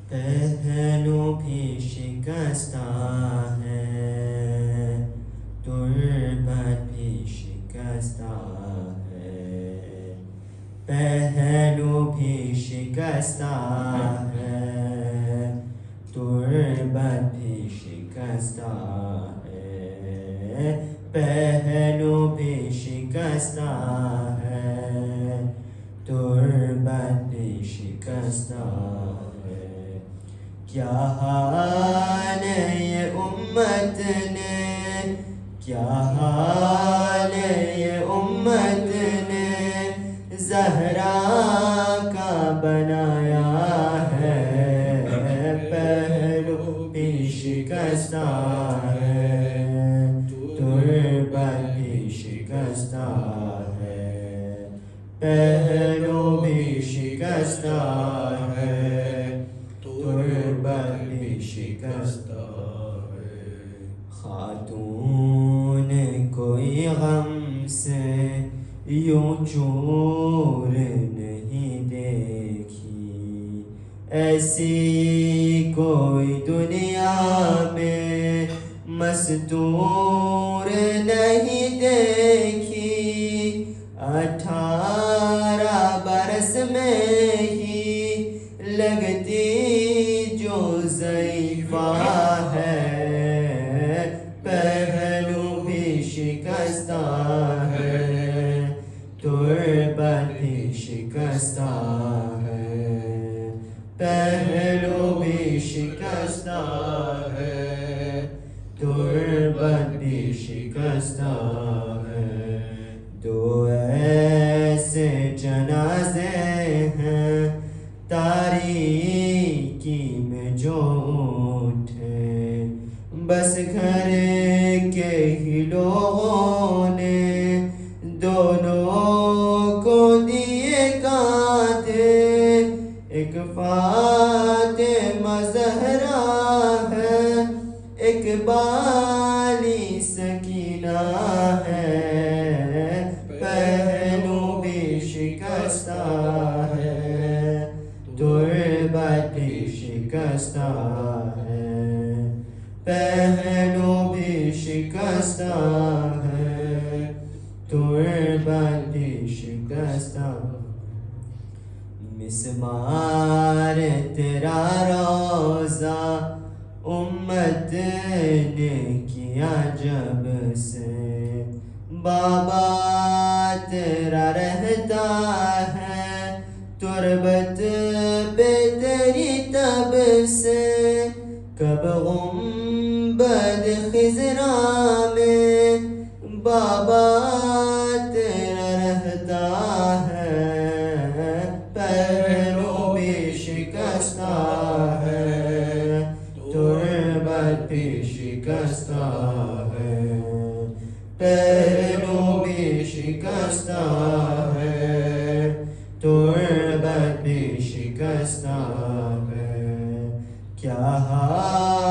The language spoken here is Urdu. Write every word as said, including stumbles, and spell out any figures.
پہلو بھی شکستہ ہے، تربت بھی شکستہ ہے، پہلو بھی شکستہ ہے، تربت بھی شکستہ ہے، پہلو بھی شکستہ ہے، تربت بھی شکستہ ہے۔ کیا حال ہے یہ امت نے، کیا حال ہے یہ امت نے زہرا کا بنایا ہے، پہلو بھی شکستہ ہے، تربت بھی شکستہ ہے، پہلو بھی شکستہ ہے، تربت بھی شکستہ ہے۔ خاتون کوئی غم سے یوں چور نہیں دیکھی، ایسی کوئی دنیا میں مستور نہیں دیکھی، اٹھارہ برس میں ہی لگتی جو ضعیفہ ہے، پہلو بھی شکستہ ہے، تربت بھی شکستہ ہے، پہلو بھی شکستہ ہے، تربت بھی شکستہ ہے۔ دو ایسے جنازے ہیں تاریکی میں جو اٹھے، بس گھر کے ہی لوگوں نے دونوں کو دیے کاندھے، ایک فاطمہ زہرا ہے، ایک بالی سکینہ ہے، پہلو بھی شکستہ ہے، تربت بھی شکستہ ہے، پہلو بھی شکستہ ہے، تربت بھی شکستہ۔ مسمار تیرا روزہ امت نے کیا جب سے، بابا تیرا رہتا ہے تربت پہ تیری تب سے، کب گنبد خضرا میں بابا تیرا رہتا ہے، پہلو بھی شکستہ ہے، تربت بھی شکستہ ہے، پہلو بھی شکستہ ہے، تربت بھی شکستہ ہے۔ کیا